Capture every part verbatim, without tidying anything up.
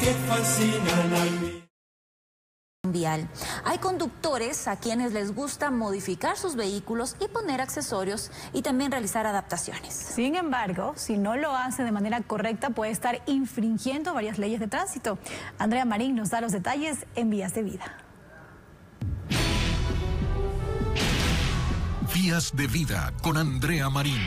que fascinan al mí. Vial. Hay conductores a quienes les gusta modificar sus vehículos y poner accesorios y también realizar adaptaciones. Sin embargo, si no lo hace de manera correcta, puede estar infringiendo varias leyes de tránsito. Andrea Marín nos da los detalles en Vías de Vida. Vías de Vida con Andrea Marín.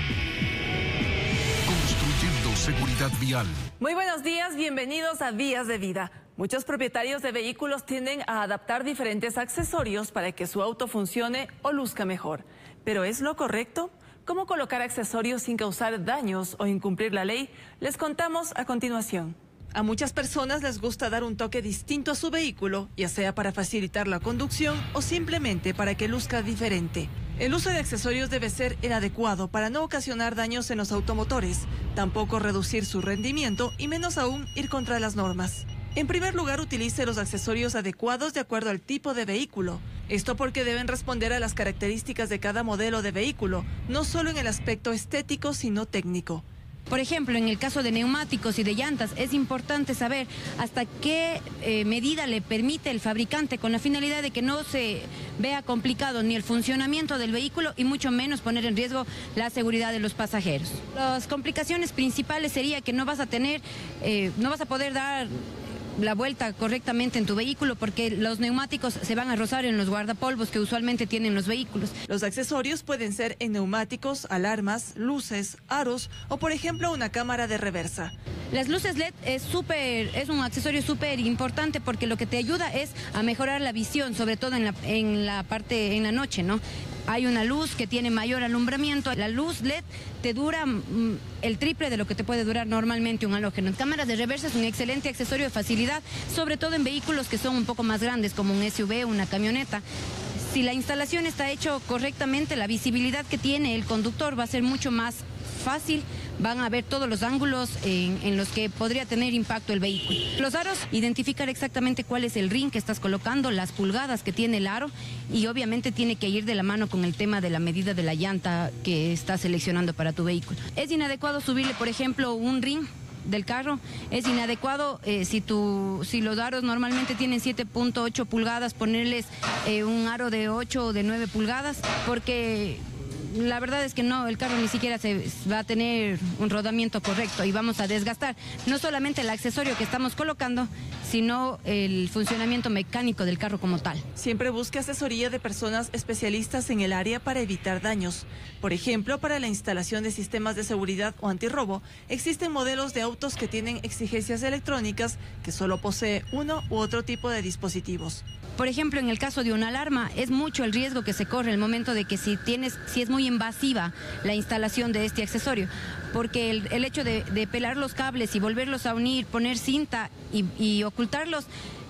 Construyendo seguridad vial. Muy buenos días, bienvenidos a Vías de Vida. Muchos propietarios de vehículos tienden a adaptar diferentes accesorios para que su auto funcione o luzca mejor. ¿Pero es lo correcto? ¿Cómo colocar accesorios sin causar daños o incumplir la ley? Les contamos a continuación. A muchas personas les gusta dar un toque distinto a su vehículo, ya sea para facilitar la conducción o simplemente para que luzca diferente. El uso de accesorios debe ser el adecuado para no ocasionar daños en los automotores, tampoco reducir su rendimiento y menos aún ir contra las normas. En primer lugar, utilice los accesorios adecuados de acuerdo al tipo de vehículo. Esto porque deben responder a las características de cada modelo de vehículo, no solo en el aspecto estético, sino técnico. Por ejemplo, en el caso de neumáticos y de llantas, es importante saber hasta qué eh, medida le permite el fabricante con la finalidad de que no se vea complicado ni el funcionamiento del vehículo y mucho menos poner en riesgo la seguridad de los pasajeros. Las complicaciones principales sería que no vas a tener, eh, no vas a poder dar la vuelta correctamente en tu vehículo porque los neumáticos se van a rozar en los guardapolvos que usualmente tienen los vehículos. Los accesorios pueden ser en neumáticos, alarmas, luces, aros o por ejemplo una cámara de reversa. Las luces L E D es súper, es un accesorio súper importante porque lo que te ayuda es a mejorar la visión, sobre todo en la, en la parte, en la noche, ¿no? Hay una luz que tiene mayor alumbramiento. La luz L E D te dura mm, el triple de lo que te puede durar normalmente un halógeno. Cámaras de reversa es un excelente accesorio de facilidad, sobre todo en vehículos que son un poco más grandes, como un S U V, una camioneta. Si la instalación está hecha correctamente, la visibilidad que tiene el conductor va a ser mucho más fácil, van a ver todos los ángulos en, en los que podría tener impacto el vehículo. Los aros, identificar exactamente cuál es el ring que estás colocando, las pulgadas que tiene el aro y obviamente tiene que ir de la mano con el tema de la medida de la llanta que estás seleccionando para tu vehículo. Es inadecuado subirle, por ejemplo, un ring del carro, es inadecuado eh, si, tu, si los aros normalmente tienen siete punto ocho pulgadas, ponerles eh, un aro de ocho o de nueve pulgadas, porque la verdad es que no, el carro ni siquiera se va a tener un rodamiento correcto y vamos a desgastar no solamente el accesorio que estamos colocando, sino el funcionamiento mecánico del carro como tal. Siempre busque asesoría de personas especialistas en el área para evitar daños. Por ejemplo, para la instalación de sistemas de seguridad o antirrobo, existen modelos de autos que tienen exigencias electrónicas que solo posee uno u otro tipo de dispositivos. Por ejemplo, en el caso de una alarma, es mucho el riesgo que se corre en el momento de que si tienes, si es muy invasiva la instalación de este accesorio, porque el, el hecho de, de pelar los cables y volverlos a unir, poner cinta y, y ocultarlos,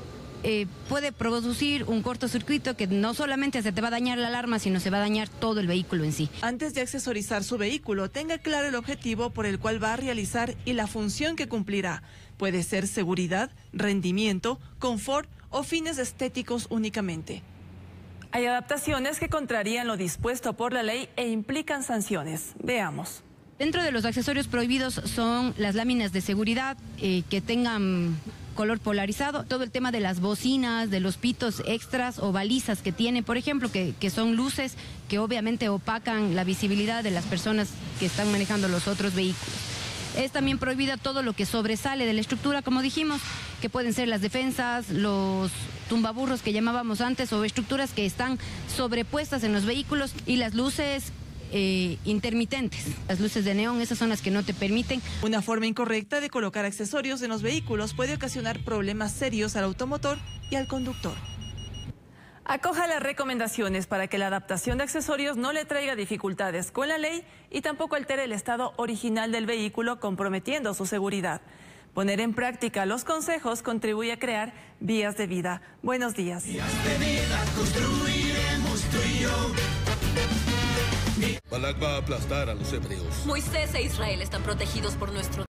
eh, puede producir un cortocircuito que no solamente se te va a dañar la alarma, sino se va a dañar todo el vehículo en sí. Antes de accesorizar su vehículo, tenga claro el objetivo por el cual va a realizar y la función que cumplirá. Puede ser seguridad, rendimiento, confort o fines estéticos únicamente. Hay adaptaciones que contrarían lo dispuesto por la ley e implican sanciones. Veamos. Dentro de los accesorios prohibidos son las láminas de seguridad eh, que tengan color polarizado, todo el tema de las bocinas, de los pitos extras o balizas que tiene, por ejemplo, que, que son luces que obviamente opacan la visibilidad de las personas que están manejando los otros vehículos. Es también prohibida todo lo que sobresale de la estructura, como dijimos, que pueden ser las defensas, los tumbaburros que llamábamos antes o estructuras que están sobrepuestas en los vehículos y las luces eh, intermitentes, las luces de neón, esas son las que no te permiten. Una forma incorrecta de colocar accesorios en los vehículos puede ocasionar problemas serios al automotor y al conductor. Acoja las recomendaciones para que la adaptación de accesorios no le traiga dificultades con la ley y tampoco altere el estado original del vehículo comprometiendo su seguridad. Poner en práctica los consejos contribuye a crear vías de vida. Buenos días. Vías de vida construiremos tú y yo. Balak va a aplastar a los hebreos. Moisés e Israel están protegidos por nuestro